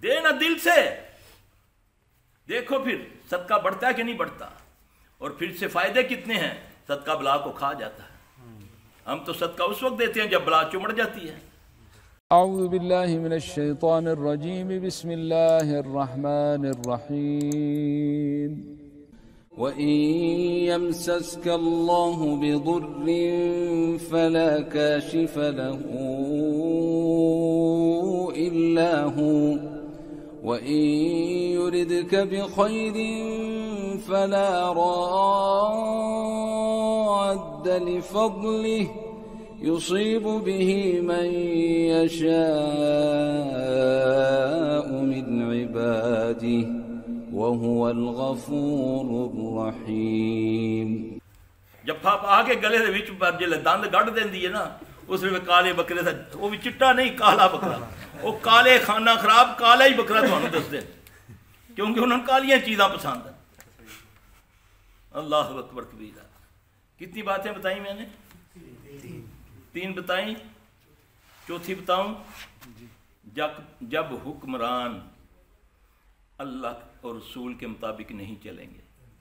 देना दिल से, देखो फिर सदका बढ़ता है कि नहीं बढ़ता, और फिर से फायदे कितने हैं। सदका बला को खा जाता है। हम तो सदका उस वक्त देते हैं जब बला चुमड़ जाती है। अऊज़ु बिल्लाहि मिनश शैतानिर रजीम, बिस्मिल्लाहिर रहमानिर रहीम। व इन यमसस्क अल्लाहु बिदुर्रिन फला काशिफ लहू इल्ला हू व इन युरिदक बिखैरिन फला राद्द लिफضलिह युसीब बिही मन यशाअ मिन इबादिही वहुवल गफूरुर रहीम। जब आप आके गले दे विच पर जिले दंद गढ़ देंदी है ना, उस वे काले बकरे दा, वो भी चिट्टा नहीं काला बकरा, वो काले खाना खराब काला ही बकरा तुहानू दसदे, क्योंकि उन्होंने कालियां चीज़ां पसंद है। अल्लाह अकबर कबीरा। कितनी बातें बताई मैंने? 3 बताई, चौथी बताऊं? जब हुक्मरान अल्लाह और रसूल के मुताबिक नहीं चलेंगे,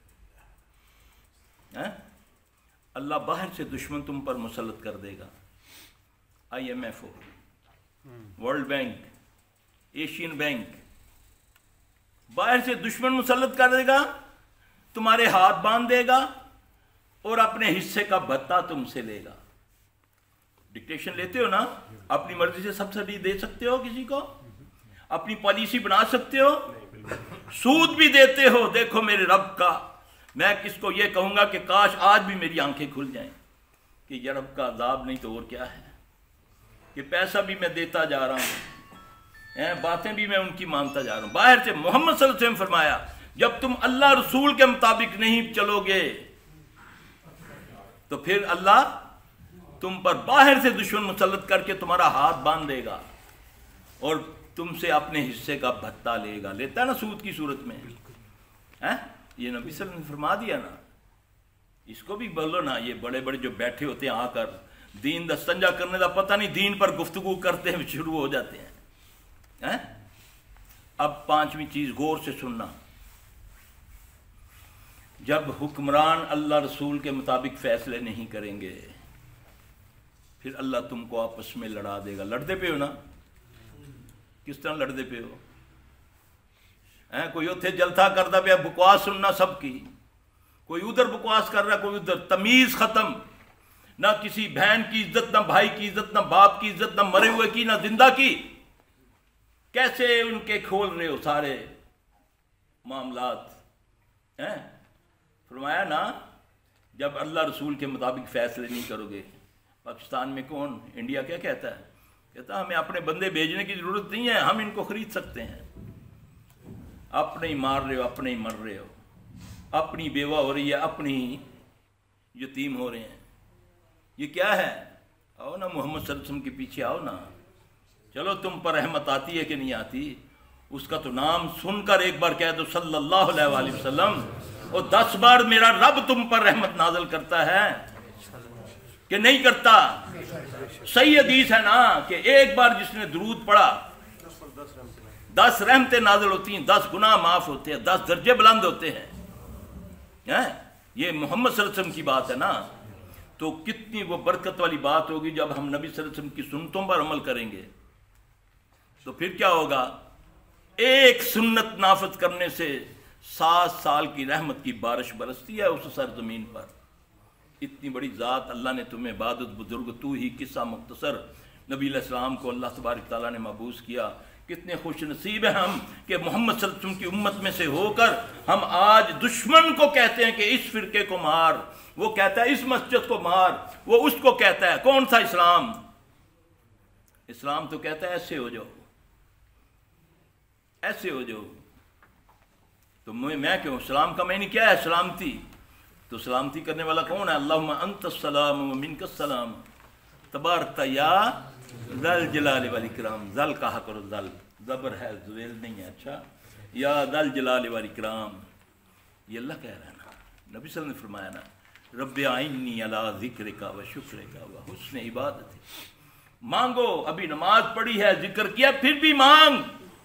अल्लाह बाहर से दुश्मन तुम पर मुसल्लत कर देगा। IMF हो, वर्ल्ड बैंक, एशियन बैंक, बाहर से दुश्मन मुसल्लत कर देगा, तुम्हारे हाथ बांध देगा और अपने हिस्से का भत्ता तुमसे लेगा। डिक्टेशन लेते हो ना, अपनी मर्जी से सब्सिडी दे सकते हो किसी को, अपनी पॉलिसी बना सकते हो, सूद भी देते हो। देखो मेरे रब का, मैं किसको ये कहूंगा कि काश आज भी मेरी आंखें खुल जाएं कि ये रब का अजाब नहीं तो और क्या है। कि पैसा भी मैं देता जा रहा हूं, बातें भी मैं उनकी मानता जा रहा हूं। बाहर से मोहम्मद सल्लल्लाहु अलैहि वसल्लम फरमाया, जब तुम अल्लाह रसूल के मुताबिक नहीं चलोगे तो फिर अल्लाह तुम पर बाहर से दुश्मन मुसल्लत करके तुम्हारा हाथ बांध देगा और तुमसे अपने हिस्से का भत्ता लेगा। लेता है ना सूद की सूरत में, है ये नबी सल्लल्लाहु अलैहि वसल्लम ने फरमा दिया ना। इसको भी बोलो ना, ये बड़े बड़े जो बैठे होते हैं आकर दीन दस्तंजा करने का पता नहीं, दीन पर गुफ्तगू करते हैं शुरू हो जाते हैं। अब 5वीं चीज गौर से सुनना, जब हुक्मरान अल्लाह रसूल के मुताबिक फैसले नहीं करेंगे फिर अल्लाह तुमको आपस में लड़ा देगा। लड़ते पे हो ना, किस तरह लड़ते पे हो? कोई उथे जलसा करता पे बकवास सुनना सबकी, कोई उधर बकवास कर रहा, कोई उधर, तमीज खत्म। ना किसी बहन की इज्जत, ना भाई की इज्जत, ना बाप की इज्जत, ना मरे हुए की, ना जिंदा की। कैसे उनके खोल रहे हो सारे मामलात। फरमाया ना, जब अल्लाह रसूल के मुताबिक फैसले नहीं करोगे। पाकिस्तान में कौन, इंडिया क्या कहता है? कहता हमें अपने बंदे भेजने की जरूरत नहीं है, हम इनको खरीद सकते हैं। अपने ही मार रहे हो, अपने ही मर रहे हो, अपनी बेवा हो रही है, अपनी यतीम हो रहे हैं। ये क्या है? आओ ना मोहम्मद सल्लल्लाहु अलैहि वसल्लम के पीछे आओ ना। चलो तुम पर रहमत आती है कि नहीं आती, उसका तो नाम सुनकर एक बार कह दो सल्लल्लाहु अलैहि वसल्लम, और 10 बार मेरा रब तुम पर रहमत नाज़िल करता है कि नहीं करता। सही हदीस है ना कि एक बार जिसने दुरूद पढ़ा 10 रहमतें नाज़िल होती हैं, 10 गुनाह माफ होते हैं, 10 दर्जे बुलंद होते हैं। ये मोहम्मद सल्लल्लाहु अलैहि वसल्लम की बात है ना। तो कितनी वो बरकत वाली बात होगी जब हम नबी सल्लल्लाहु अलैहि वसल्लम की सुन्नतों पर अमल करेंगे। तो फिर क्या होगा? एक सुन्नत नाफज करने से 7 साल की रहमत की बारिश बरसती है उस सरजमीन पर। इतनी बड़ी ज़ात अल्लाह ने तुम्हें इबादत बुजुर्ग तू ही किस्सा मुख्तसर नबी अलैहिस्सलाम को अल्लाह तबारक तआला ने मबूस किया। कितने खुश नसीब हैं हम कि मोहम्मद सल्लल्लाहु अलैहि वसल्लम की उम्मत में से होकर हम आज दुश्मन को कहते हैं कि इस फिरके को मार, वो कहता है इस मस्जिद को मार, वो उसको कहता है कौन सा इस्लाम। इस्लाम तो कहता है ऐसे हो जाओ, ऐसे हो जाओ। तो मैं क्यों, इस्लाम का मैंने क्या है? सलामती। तो सलामती करने वाला कौन है? अल्लाहुम्मा अंतस सलाम व मिनकस सलाम तबारकता या ज़ल जलाल वल इकराम। ज़ल कहा करो, ज़ल ज़बर है, ज़ुवेल नहीं है। अच्छा, या ज़ल जलाल वल इकराम, ये अल्लाह कह रहा है ना। नबी सल्लल्लाहु अलैहि वसल्लम ने फरमाया ना, रब्बि आइन्नी अला ज़िक्रिका व शुक्रिका व हुस्न इबादती। मांगो, अभी नमाज पढ़ी है, जिक्र किया, फिर भी मांग।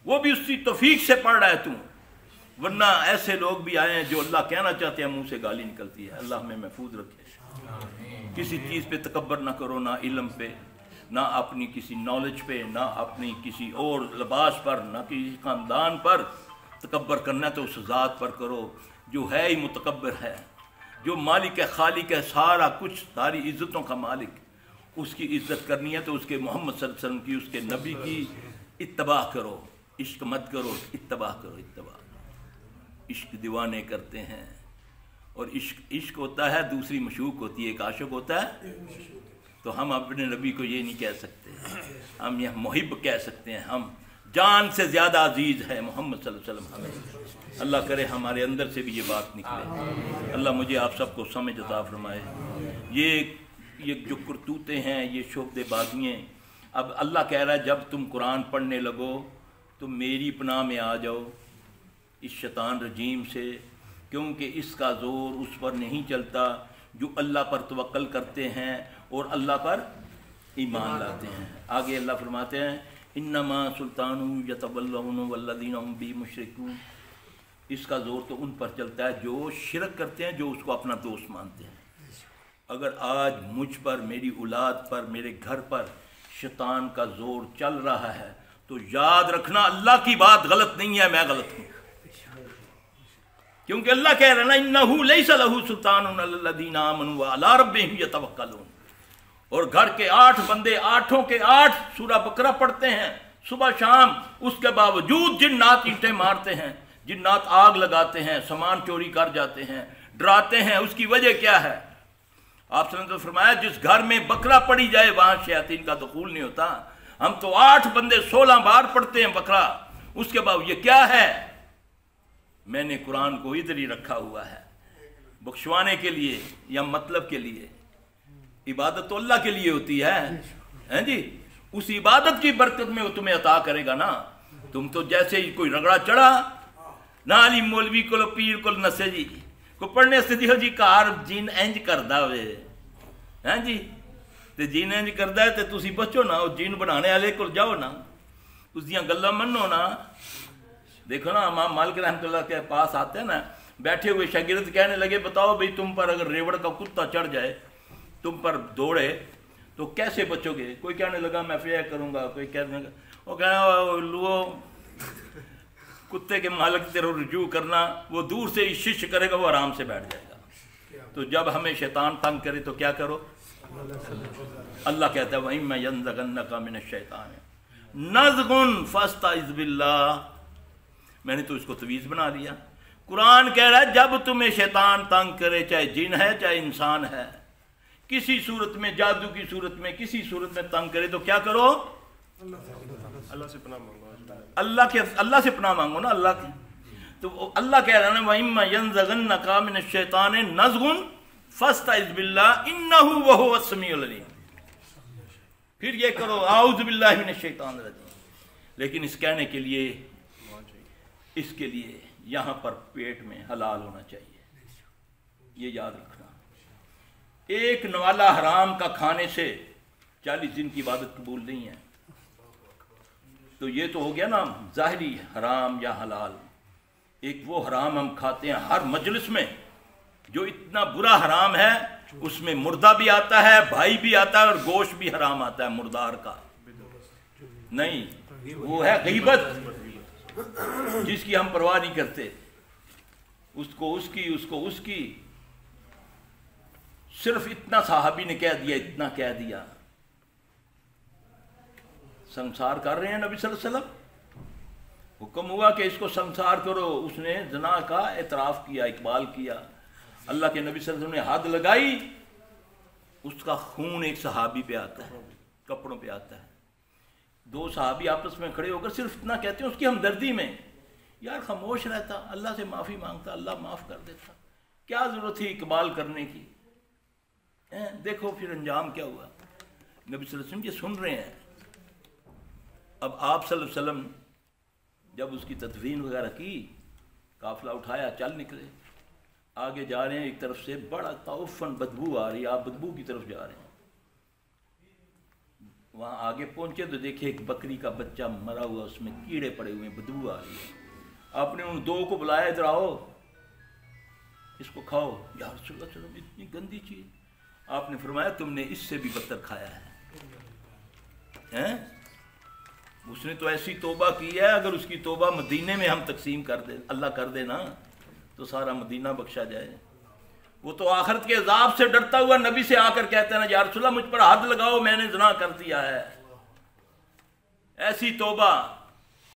وہ بھی اسی توفیق سے پڑھ رہا ہے تو، ورنہ ایسے لوگ بھی آئے ہیں جو اللہ کہنا چاہتے ہیں منہ سے گالی نکلتی ہے۔ اللہ ہمیں محفوظ رکھے۔ کسی چیز پہ تکبر نہ کرو، نہ علم پہ، نہ اپنی کسی نالج پہ، نہ اپنی کسی اور لباس پر، نہ کسی خاندان پر تکبر کرنا تو اس ذات پر کرو جو ہے ہی متکبر ہے، جو مالک ہے، خالق ہے، سارا کچھ، ساری عزتوں کا مالک۔ اس کی عزت کرنی ہے تو اس کے محمد صلی اللہ علیہ وسلم کی، اس کے نبی کی اتباع کرو، عشق مت کرو، اتباع کرو، اتباع۔ عشق دیوانے کرتے ہیں، اور عشق ہوتا ہے، دوسری مشوق ہوتی ہے، ایک عاشق ہوتا ہے۔ تو ہم اپنے نبی کو یہ نہیں کہہ سکتے، ہم یہ محب کہہ سکتے ہیں، ہم جان سے زیادہ عزیز ہے محمد صلی اللہ علیہ وسلم ہمیں۔ اللہ کرے ہمارے اندر سے بھی یہ بات نکلے۔ اللہ مجھے آپ سب کو سمجھ عطا فرمائے۔ یہ جو کرتوتے ہیں، یہ شعبدے بازیاں، اب اللہ کہہ رہا ہے جب تم قرآن پڑھنے لگو تو میری پناہ میں آ جاؤ اس شیطان رجیم سے، کیونکہ اس کا زور اس پر نہیں چلتا جو اللہ پر توکل کرتے ہیں اور اللہ پر ایمان لاتے ہیں۔ آگے اللہ فرماتے ہیں انما سلطان یتولون والذین هم به مشرکون، اس کا زور تو ان پر چلتا ہے جو شرک کرتے ہیں، جو اس کو اپنا دوست مانتے ہیں۔ اگر آج مجھ پر، میری اولاد پر، میرے گھر پر شیطان کا زور چل رہا ہے تو یاد رکھنا اللہ کی بات غلط نہیں ہے، میں غلط ہوں، کیونکہ اللہ کہہ رہا ہے نا انہ لیس لہ سلطان علی الذین آمنوا وعلی ربہم یتوکلون۔ اور گھر کے 8 بندے 8 کے 8 سورہ بقرہ پڑھتے ہیں صبح شام، اس کے باوجود جنات اینٹیں مارتے ہیں، جنات آگ لگاتے ہیں، سامان چوری کر جاتے ہیں، ڈراتے ہیں۔ اس کی وجہ کیا ہے؟ آپ نے تو فرمایا جس گھر میں بقرہ پڑھی جائے وہاں شیاطین کا دخول نہیں ہوتا۔ ہم تو 8 بندے 16 بار پڑھتے ہیں بقرہ، اس کے بعد یہ کیا ہے؟ میں نے قرآن کو ادھر ہی رکھا ہوا ہے بخشوانے کے لیے یا مطلب کے لیے؟ عبادت تو اللہ کے لیے ہوتی ہے جی، اس عبادت کی برکت میں وہ تمہیں عطا کرے گا نا۔ تم تو جیسے ہی کوئی رگڑا چڑھا نہ علی مولوی کو پیر کو نسے جی کو پڑھنے سے دیو جی کار جین انج کردا ہوئے ہیں جی، تے جین انج کردا ہے تے تسی بچو نا، جین بنانے والے کو جاؤ نا، اس دیاں گلاں منو نا۔ دیکھو نا امام مالک رحمۃ اللہ کے پاس آتے ہیں نا، بیٹھے ہوئے شاگرد کہنے لگے بتاؤ بھئی تم پر اگر ریوڑ کا کتا چڑھ جائے، تم پر دوڑے تو کیسے بچو گے؟ کوئی کہنے لگا میں فیہ کروں گا، کوئی کہنے لگا، وہ کہنا لو کتے کے مالک تیرا رجوع کرنا، وہ دور سے شش کرے گا، وہ آرام سے بیٹھ جائے گا۔ تو جب ہمیں شیطان تنگ کرے تو کیا کرو؟ اللہ کہتا ہے وَإِمَّا يَنزَغَنَّكَ مِنَ الشَّيْطَانِ نَزْغٌ فَاسْتَعِذْ بِاللَّهِ۔ میں نے تو اس کو تویز بنا لیا۔ قرآن کہہ رہا ہے جب تمہیں شیطان تنگ کرے، چاہے جن ہے چاہے انسان ہے، کسی صورت میں، جادو کی صورت میں، کسی صورت میں تنگ کرے تو کیا کرو؟ اللہ سے پناہ مانگو، اللہ سے پناہ مانگو نا، اللہ کی۔ تو اللہ کہہ رہا ہے وَإِمَّا يَنزَغَنَّكَ مِنَ الشَّيْطَانِ نَزْغٌ فَاسْتَعِذْ بِاللَّهِ إِنَّهُ وَهُوَ السَّمِيعُ الْعَلِيمُ۔ پھر یہ کرو اعوذ باللہ من الشیطان الرجیم۔ لیکن اس کہنے کے لیے، اس کے لیے یہاں پر پیٹ میں حلال ہونا چاہیے، یہ یاد رکھنا۔ ایک نوالا حرام کا کھانے سے 40 دن کی عبادت قبول نہیں ہے۔ تو یہ تو ہو گیا نا ظاہری حرام یا حلال۔ ایک وہ حرام ہم کھاتے ہیں ہر مجلس میں جو اتنا برا حرام ہے، اس میں مردہ بھی آتا ہے، بھائی بھی آتا ہے، اور گوشت بھی حرام آتا ہے مردار کا۔ نہیں، وہ ہے غیبت جس کی ہم پرواہ نہیں کرتے، اس کو اس کی صرف اتنا صحابی نے کہہ دیا، اتنا کہہ دیا، سنسار کر رہے ہیں نبی صلی اللہ علیہ وسلم، حکم ہوا کہ اس کو سنسار کرو، اس نے زنا کا اعتراف کیا، اقبال کیا، اللہ کے نبی صلی اللہ علیہ وسلم نے حد لگائی، اس کا خون ایک صحابی پہ آتا ہے، کپڑوں پہ آتا ہے۔ 2 صحابی آپس میں کھڑے ہو کر صرف اتنا کہتے ہیں، اس کی ہمدردی میں، یار خاموش رہتا، اللہ سے معافی مانگتا، اللہ معاف کر دیتا، کیا ضرورت تھی اقبال کرنے کی؟ دیکھو پھر انجام کیا ہوا۔ نبی صلی اللہ علیہ وسلم یہ سن رہے ہیں۔ اب آپ صلی اللہ علیہ وسلم جب اس کی تدفین وغیرہ کی، قافلہ اٹھایا، چل نکلے، آگے جا رہے ہیں، ایک طرف سے بڑا تعفن بدبو آ رہی ہے، آپ بدبو کی طرف جا رہے ہیں، वहाँ आगे पहुँचे तो देखे एक बकरी का बच्चा मरा हुआ, उसमें कीड़े पड़े हुए, बदबू आ रही है। आपने उन दो को बुलाया, इधर आओ, इसको खाओ। या रसूल अल्लाह, चलो इतनी गंदी चीज। आपने फरमाया तुमने इससे भी बदतर खाया है। उसने तो ऐसी तौबा की है, अगर उसकी तौबा मदीने में हम तकसीम कर दे, अल्लाह कर दे ना, तो सारा मदीना बख्शा जाए। वो तो आखिरत के अजाब से डरता हुआ नबी से आकर कहता है ना, या रसूल अल्लाह मुझ पर हाथ लगाओ, मैंने ज़िना कर दिया है। ऐसी तौबा